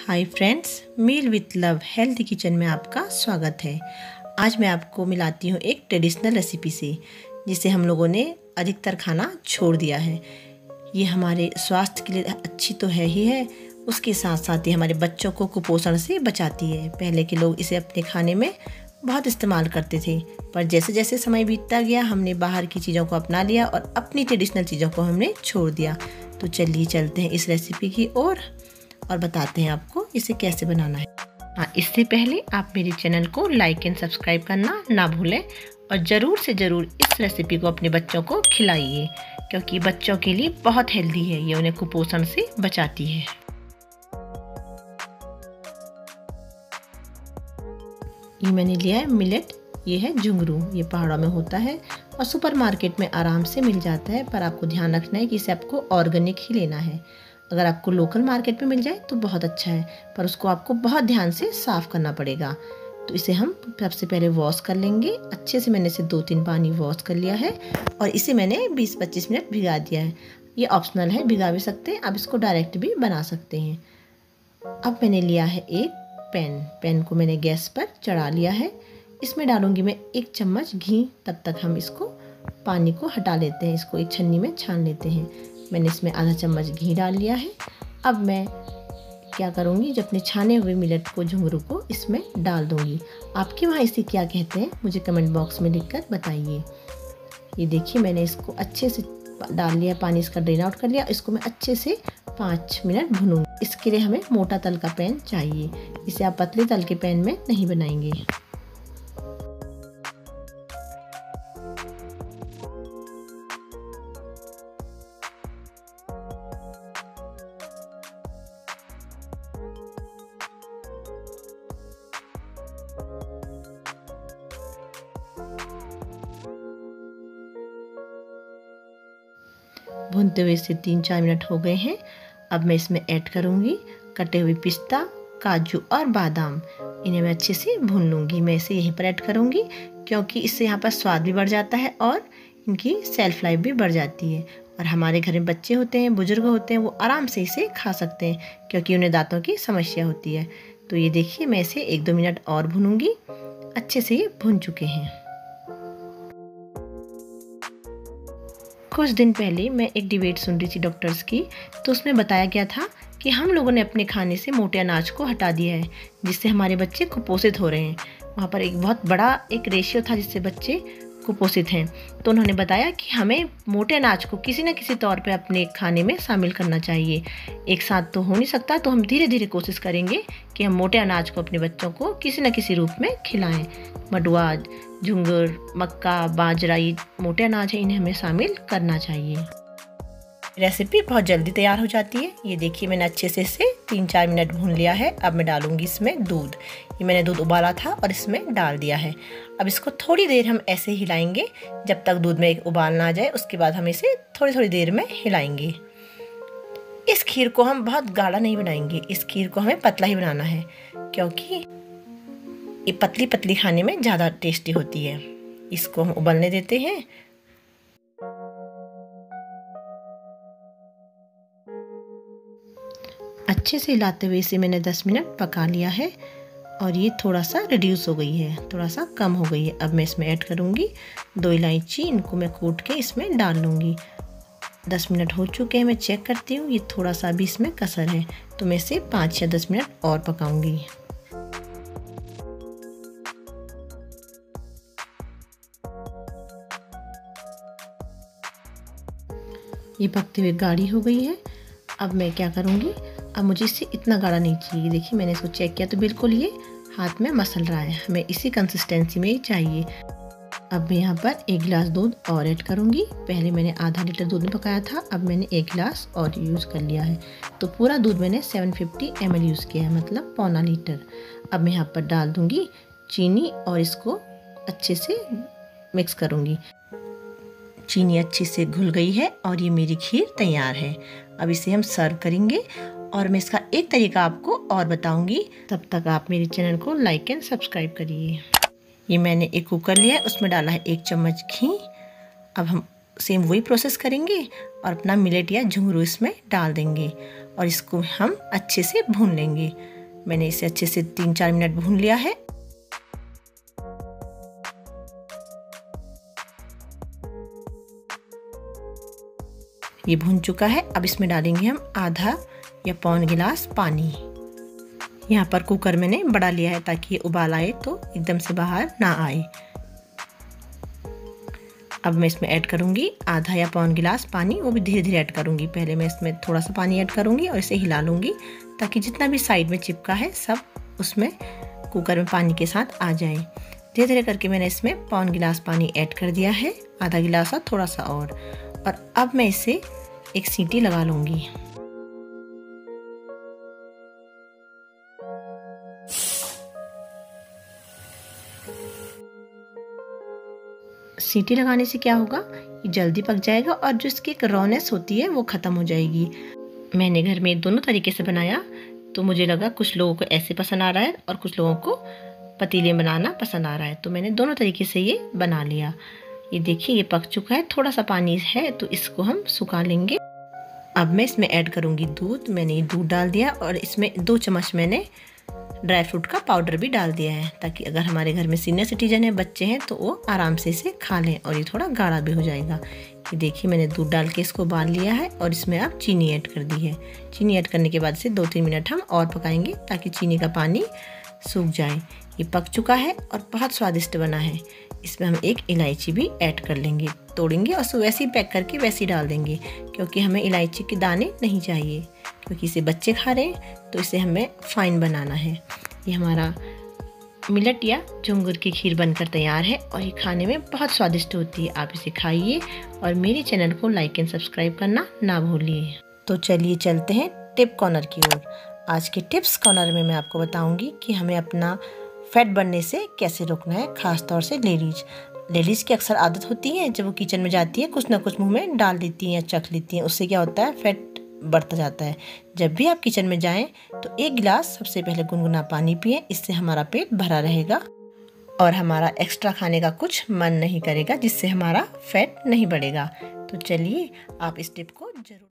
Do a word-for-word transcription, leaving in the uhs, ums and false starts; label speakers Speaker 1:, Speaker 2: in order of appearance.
Speaker 1: Hi friends, meal with love health kitchen में आपका स्वागत है। आज मैं आपको मिलाती हूँ एक ट्रेडिशनल रेसिपी से, जिसे हम लोगों ने अधिकतर खाना छोड़ दिया है। ये हमारे स्वास्थ्य के लिए अच्छी तो है ही है, उसके साथ साथ ही हमारे बच्चों को कुपोषण से बचाती है। पहले के लोग इसे अपने खाने में बहुत इस्तेमाल करते थे, पर जैसे जैसे समय बीतता गया हमने बाहर की चीज़ों को अपना लिया और अपनी ट्रेडिशनल चीज़ों को हमने छोड़ दिया। तो चलिए चलते हैं इस रेसिपी की ओर और बताते हैं आपको इसे कैसे बनाना है। हाँ, इससे पहले आप मेरे चैनल को लाइक एंड सब्सक्राइब करना ना भूलें और ज़रूर से ज़रूर इस रेसिपी को अपने बच्चों को खिलाइए, क्योंकि बच्चों के लिए बहुत हेल्दी है। ये उन्हें कुपोषण से बचाती है। ये मैंने लिया है मिलेट, ये है झुंगरू। ये पहाड़ों में होता है और सुपरमार्केट में आराम से मिल जाता है, पर आपको ध्यान रखना है कि इसे आपको ऑर्गेनिक ही लेना है। अगर आपको लोकल मार्केट में मिल जाए तो बहुत अच्छा है, पर उसको आपको बहुत ध्यान से साफ़ करना पड़ेगा। तो इसे हम सबसे पहले वॉश कर लेंगे अच्छे से। मैंने इसे दो तीन पानी वॉश कर लिया है और इसे मैंने बीस पच्चीस मिनट भिगा दिया है। ये ऑप्शनल है, भिगा भी सकते हैं, आप इसको डायरेक्ट भी बना सकते हैं। अब मैंने लिया है एक पैन। पैन को मैंने गैस पर चढ़ा लिया है। इसमें डालूंगी मैं एक चम्मच घी। तब तक हम इसको पानी को हटा लेते हैं, इसको एक छन्नी में छान लेते हैं। मैंने इसमें आधा चम्मच घी डाल लिया है। अब मैं क्या करूँगी, जो अपने छाने हुए मिलेट को, झुंगरू को इसमें डाल दूँगी। आपके वहाँ इसे क्या कहते हैं मुझे कमेंट बॉक्स में लिखकर बताइए। ये देखिए, मैंने इसको अच्छे से डाल लिया, पानी इसका ड्रेन आउट कर लिया। इसको मैं अच्छे से पाँच मिनट भूनूंगी। इसके लिए हमें मोटा तल का पैन चाहिए, इसे आप पतले तल के पैन में नहीं बनाएंगे। भूनते हुए इसे तीन चार मिनट हो गए हैं। अब मैं इसमें ऐड करूँगी कटे हुए पिस्ता, काजू और बादाम। इन्हें मैं अच्छे से भून लूँगी। मैं इसे यहीं पर ऐड करूँगी, क्योंकि इससे यहाँ पर स्वाद भी बढ़ जाता है और इनकी सेल्फ लाइफ भी बढ़ जाती है। और हमारे घर में बच्चे होते हैं, बुजुर्ग होते हैं, वो आराम से इसे खा सकते हैं, क्योंकि उन्हें दांतों की समस्या होती है। तो ये देखिए, मैं इसे एक दो मिनट और भूनूँगी। अच्छे से ये भून चुके हैं। कुछ दिन पहले मैं एक डिबेट सुन रही थी डॉक्टर्स की, तो उसमें बताया गया था कि हम लोगों ने अपने खाने से मोटे अनाज को हटा दिया है, जिससे हमारे बच्चे कुपोषित हो रहे हैं। वहाँ पर एक बहुत बड़ा एक रेशियो था जिससे बच्चे कुपोषित हैं। तो उन्होंने बताया कि हमें मोटे अनाज को किसी न किसी तौर पे अपने खाने में शामिल करना चाहिए। एक साथ तो हो नहीं सकता, तो हम धीरे धीरे कोशिश करेंगे कि हम मोटे अनाज को अपने बच्चों को किसी न किसी रूप में खिलाएं। मडुआ, झुंगर, मक्का, बाजरा, ये मोटे अनाज है, इन्हें हमें शामिल करना चाहिए। रेसिपी बहुत जल्दी तैयार हो जाती है। ये देखिए, मैंने अच्छे से इसे तीन चार मिनट भून लिया है। अब मैं डालूंगी इसमें दूध। ये मैंने दूध उबाला था और इसमें डाल दिया है। अब इसको थोड़ी देर हम ऐसे हिलाएंगे जब तक दूध में एक उबाल ना आ जाए। उसके बाद हम इसे थोड़ी थोड़ी देर में हिलाएंगे। इस खीर को हम बहुत गाढ़ा नहीं बनाएंगे, इस खीर को हमें पतला ही बनाना है, क्योंकि ये पतली पतली खाने में ज़्यादा टेस्टी होती है। इसको हम उबलने देते हैं। अच्छे से हिलाते हुए इसे मैंने दस मिनट पका लिया है और ये थोड़ा सा रिड्यूस हो गई है, थोड़ा सा कम हो गई है। अब मैं इसमें ऐड करूँगी दो इलायची। इनको मैं कूट के इसमें डाल लूँगी। दस मिनट हो चुके हैं, मैं चेक करती हूँ। ये थोड़ा सा भी इसमें कसर है, तो मैं इसे पाँच या दस मिनट और पकाऊँगी। ये पकते हुए गाढ़ी हो गई है। अब मैं क्या करूँगी, अब मुझे इससे इतना गाढ़ा नहीं चाहिए। देखिए, मैंने इसको चेक किया तो बिल्कुल ये हाथ में मसल रहा है। हमें इसी कंसिस्टेंसी में ही चाहिए। अब मैं यहाँ पर एक गिलास दूध और ऐड करूँगी। पहले मैंने आधा लीटर दूध में पकाया था, अब मैंने एक गिलास और यूज़ कर लिया है। तो पूरा दूध मैंने सात सौ पचास एम एल यूज़ किया है, मतलब पौना लीटर। अब मैं यहाँ पर डाल दूँगी चीनी और इसको अच्छे से मिक्स करूँगी। चीनी अच्छे से घुल गई है और ये मेरी खीर तैयार है। अब इसे हम सर्व करेंगे और मैं इसका एक तरीका आपको और बताऊंगी। तब तक आप मेरे चैनल को लाइक एंड सब्सक्राइब करिए। ये मैंने एक कुकर लिया है, उसमें डाला है एक चम्मच घी। अब हम सेम वही प्रोसेस करेंगे और अपना मिलेट या झुंगरू इसमें डाल देंगे और इसको हम अच्छे से भून लेंगे। मैंने इसे अच्छे से तीन चार मिनट भून लिया है। ये भून चुका है। अब इसमें डालेंगे हम आधा या पौन गिलास पानी। यहाँ पर कुकर मैंने बड़ा लिया है ताकि उबाल आए तो एकदम से बाहर ना आए। अब मैं इसमें ऐड करूँगी आधा या पौन गिलास पानी, वो भी धीरे धीरे ऐड करूँगी। पहले मैं इसमें थोड़ा सा पानी ऐड करूँगी और इसे हिला लूँगी ताकि जितना भी साइड में चिपका है सब उसमें कुकर में पानी के साथ आ जाए। धीरे धीरे करके मैंने इसमें पौन गिलास पानी ऐड कर दिया है, आधा गिलास और थोड़ा सा और और अब मैं इसे एक सीटी लगा लूँगी। सीटी लगाने से क्या होगा, ये जल्दी पक जाएगा और जो इसकी एक रॉनेस होती है वो ख़त्म हो जाएगी। मैंने घर में दोनों तरीके से बनाया तो मुझे लगा कुछ लोगों को ऐसे पसंद आ रहा है और कुछ लोगों को पतीले में बनाना पसंद आ रहा है, तो मैंने दोनों तरीके से ये बना लिया। ये देखिए ये पक चुका है, थोड़ा सा पानी है तो इसको हम सुखा लेंगे। अब मैं इसमें ऐड करूँगी दूध। मैंने ये दूध डाल दिया और इसमें दो चम्मच मैंने ड्राई फ्रूट का पाउडर भी डाल दिया है ताकि अगर हमारे घर में सीनियर सिटीजन है, बच्चे हैं, तो वो आराम से इसे खा लें और ये थोड़ा गाढ़ा भी हो जाएगा। ये देखिए मैंने दूध डाल के इसको उबाल लिया है और इसमें आप चीनी ऐड कर दी है। चीनी ऐड करने के बाद इसे दो तीन मिनट हम और पकाएंगे ताकि चीनी का पानी सूख जाए। ये पक चुका है और बहुत स्वादिष्ट बना है। इसमें हम एक इलायची भी ऐड कर लेंगे, तोड़ेंगे और वैसे ही पैक करके वैसे ही डाल देंगे क्योंकि हमें इलायची के दाने नहीं चाहिए क्योंकि इसे बच्चे खा रहे हैं तो इसे हमें फाइन बनाना है। ये हमारा मिलेट या झुंगर की खीर बनकर तैयार है और ये खाने में बहुत स्वादिष्ट होती है। आप इसे खाइए और मेरे चैनल को लाइक एंड सब्सक्राइब करना ना भूलिए। तो चलिए चलते हैं टिप कॉर्नर की ओर। आज के टिप्स कॉर्नर में मैं आपको बताऊंगी कि हमें अपना फैट बनने से कैसे रोकना है, खास तौर से लेडीज लेडीज़ की अक्सर आदत होती है जब वो किचन में जाती है कुछ ना कुछ मुंह में डाल देती हैं या चख लेती हैं। उससे क्या होता है, फैट बढ़ता जाता है। जब भी आप किचन में जाएं तो एक गिलास सबसे पहले गुनगुना पानी पिएं, इससे हमारा पेट भरा रहेगा और हमारा एक्स्ट्रा खाने का कुछ मन नहीं करेगा, जिससे हमारा फैट नहीं बढ़ेगा। तो चलिए आप इस टिप को जरूर